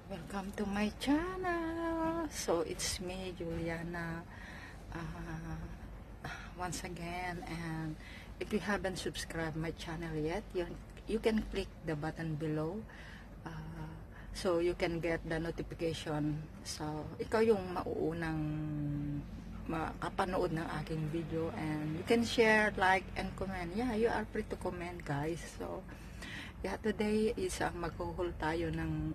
Welcome to my channel. So it's me, Juliana, once again. And if you haven't subscribed my channel yet, you can click the button below, so you can get the notification. So ikaw yung mauunang makapanood ng aking video, and you can share, like, and comment. Yeah, you are free to comment, guys. So yeah, today is maghuhul tayo ng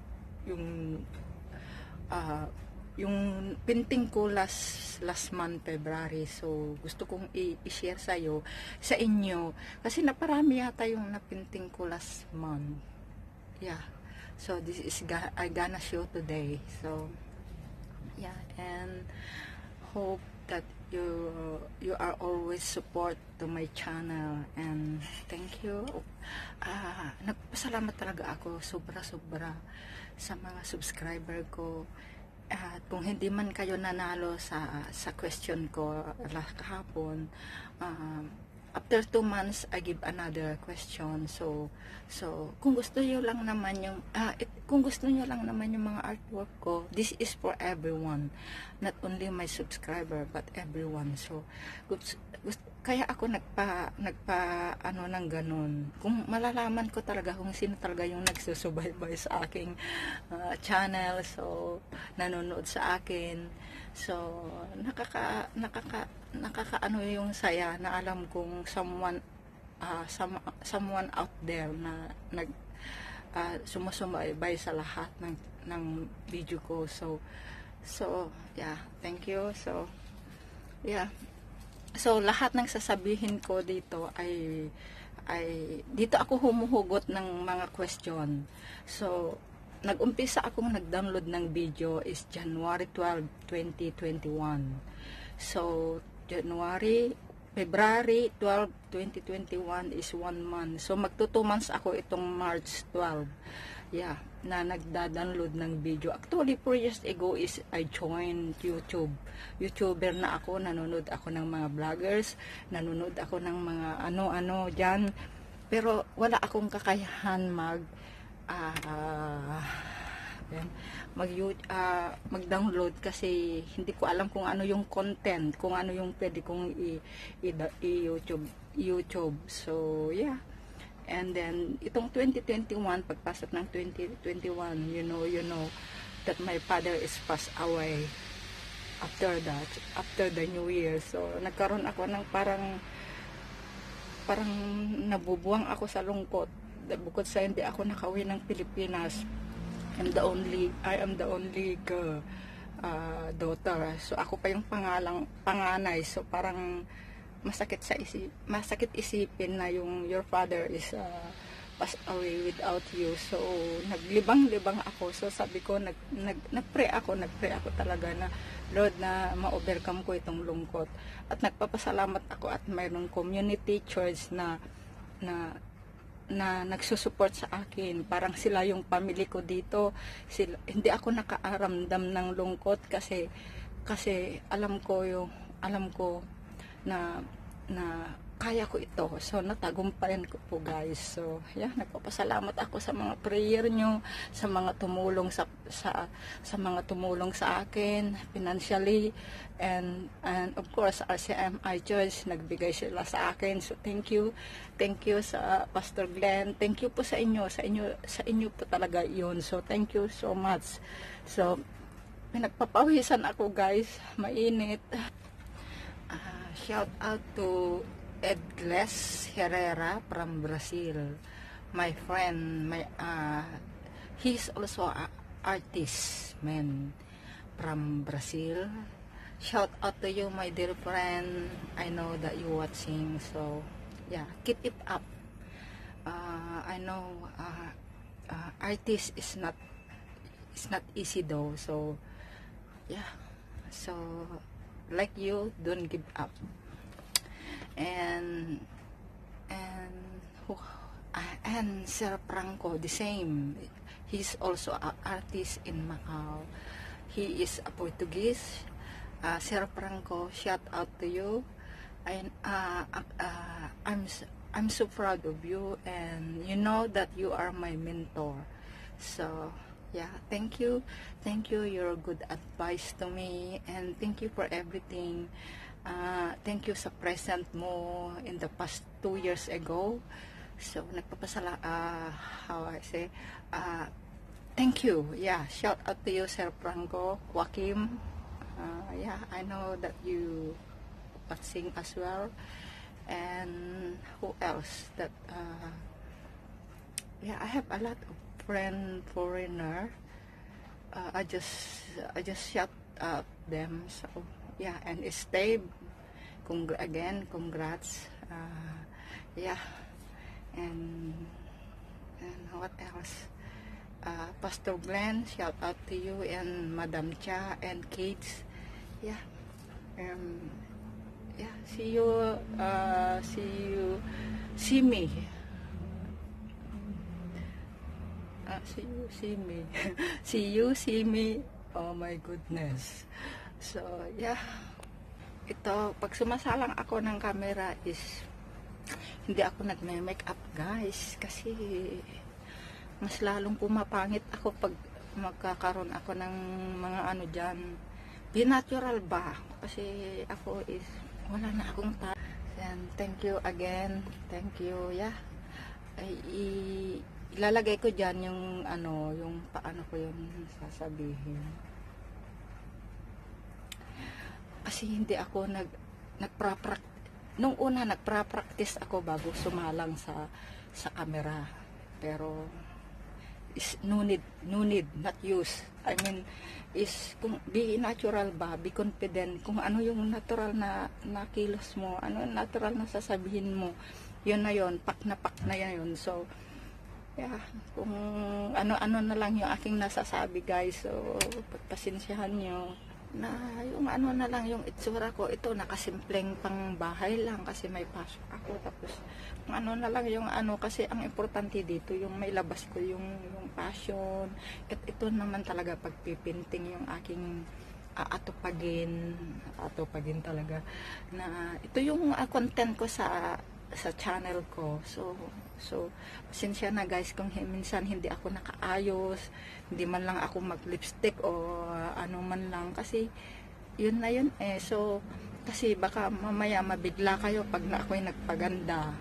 yung pinting ko last month, February. So gusto kong i-share sa inyo kasi naparami yata yung napinting ko last month. Yeah, so this is I gonna show today. So yeah, and hope that you are always support to my channel, and thank you. Nagpasalamat talaga ako sobra sa mga subscriber ko. At kung hindi man kayo nanalo sa question ko kahapon, after 2 months I give another question. So kung gusto niyo lang naman yung mga artwork ko, this is for everyone, not only my subscriber but everyone. So kaya ako nagpa ano ng ganun, kung malalaman ko talaga kung sino talaga yung nagsusubaybay sa aking channel, so nanonood sa akin. So nakakaano yung saya na alam kong someone out there na sumusubaybay sa lahat ng video ko. So yeah, thank you. So yeah, so lahat ng sasabihin ko dito ay dito ako humuhugot ng mga question. So nag-umpisa akong nag-download ng video is January 12, 2021. So February 12, 2021 is 1 month. So magto 2 months ako itong March 12. Yeah, na nagda-download ng video. Actually 4 years ago is I joined YouTube. YouTuber na ako, nanonood ako ng mga vloggers, nanonood ako ng mga ano-ano diyan. Pero wala akong kakayahan mag-download kasi hindi ko alam kung ano yung content, kung ano yung pwede kong i-YouTube. So yeah, and then itong 2021, pagpasok ng 2021, you know that my father is passed away after the New Year. So nagkaroon ako ng parang nabubuwang ako sa lungkot, bukod sa hindi ako nakauwi ng Pilipinas. I am the only girl, daughter. So ako pa yung panganay. So parang masakit isipin na your father is passed away without you. So naglibang-libang ako. So sabi ko, nagpray ako talaga na, Lord, na ma-overcome ko itong lungkot. At nagpapasalamat ako at mayroong community church na nagsusupport sa akin. Parang sila yung family ko dito. Hindi ako nakaaramdam ng lungkot kasi alam ko na kaya ko ito. So natagumpayan ko po, guys. So yeah, nagpapasalamat ako sa mga prayer nyo, sa mga tumulong sa mga tumulong sa akin financially, and of course RCMI Church, nagbigay sila sa akin. So thank you sa Pastor Glenn. Thank you po sa inyo po talaga yun. So thank you so much. So pinagpapawisan ako, guys, mainit. Shout out to Edgles Herrera from Brazil, my friend. He's also an artist, man, from Brazil. Shout out to you, my dear friend. I know that you watching, so yeah, keep it up. I know artist is not easy though. So yeah, so like you, don't give up. And Sir Franco, the same. He's also an artist in Macau. He is a Portuguese. Sir Franco, shout out to you. And I'm so proud of you, and you know that you are my mentor. So Yeah, thank you, your good advice to me, and thank you for everything. Thank you sa present mo in the past 2 years ago. So how I say, thank you. Yeah, shout out to you, Sir Franco, Joaquim. Yeah, I know that you sing as well. And who else that yeah, I have a lot of friend foreigner. I just shout out them. So yeah, and stay. Congrats. Yeah, and what else? Pastor Glenn, shout out to you, and Madam Cha and kids. Yeah. Yeah, see you, see me. See me. See me. Oh my goodness. So, yeah. Ito, pag sumasalang ako ng camera is, hindi ako nagme-makeup, guys. Kasi, mas lalong pumapangit ako pag magkakaroon ako ng mga ano dyan. Be natural ba? Kasi ako is, wala na akong and thank you again. Thank you, yeah. Ilalagay ko dyan yung ano, yung paano ko yung sasabihin. Kasi hindi ako nung una nagpa-practice ako bago sumalang sa camera. Pero is no need, not use. I mean, is kung be natural ba, be confident, kung ano yung natural na kilos mo, ano natural na sasabihin mo, yun na yun, pak na yun. So, yeah, kung ano na lang yung aking nasasabi, guys. So, pagpasensyahan nyo na yung ano na lang yung itsura ko. Ito, nakasimpleng pang bahay lang kasi may pasok ako. Tapos, kung ano na lang yung ano, kasi ang importante dito, yung may labas ko yung passion. At ito naman talaga pagpipinting yung aking atupagin talaga. Na ito yung content ko sa channel ko. So pasensya na, guys, kung minsan hindi ako nakaayos, hindi man lang ako mag-lipstick o ano man lang, kasi yun na yun eh. So kasi baka mamaya mabigla kayo pag ako'y nagpaganda.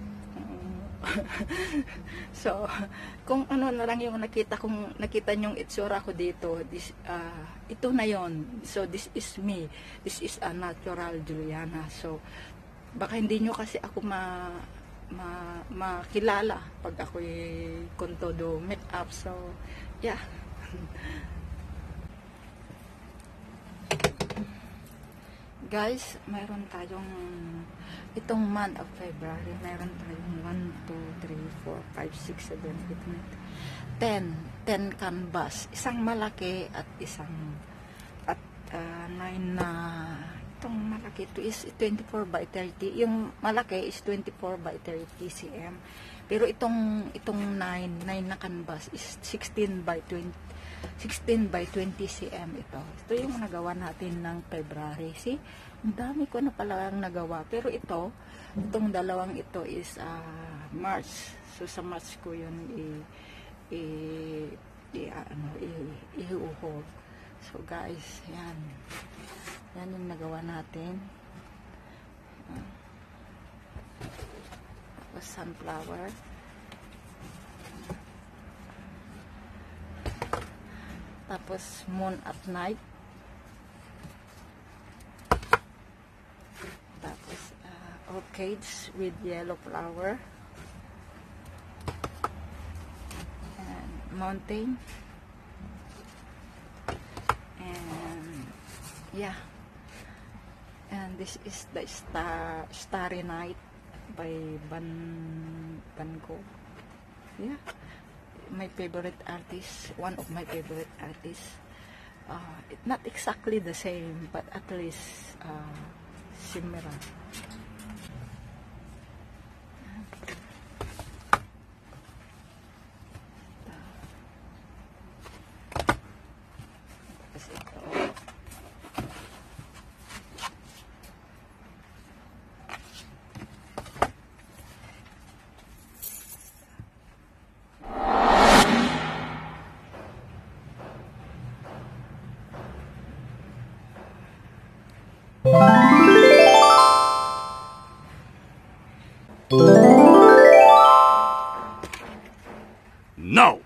So kung ano na lang yung nakita nyong itsura ko dito, ito na yon. So this is me, this is a natural Juliana. So baka hindi nyo kasi ako makilala pag ako'y kontodo make-up. So, yeah. Guys, mayroon tayong itong month of February, mayroon tayong 1, 2, 3, 4, 5, 6, 7, 8, 10 canvas. Isang malaki at isang 9 na. Itong malaki, ito is 24 by 30. Yung malaki is 24 by 30 cm. Pero itong 9 na canvas is 16 by 20 cm ito. Ito yung nagawa natin ng February. See? Ang dami ko na palang nagawa. Pero itong dalawang ito is March. So sa March ko yun ihuhog. So guys, yan. Yan yung nagawa natin. Tapos sunflower. Tapos moon at night. Tapos orchids with yellow flower. And mountain. And yeah. And this is the Starry Night by Van Gogh. Yeah, my favorite artist, one of my favorite artists. Not exactly the same, but at least similar. No!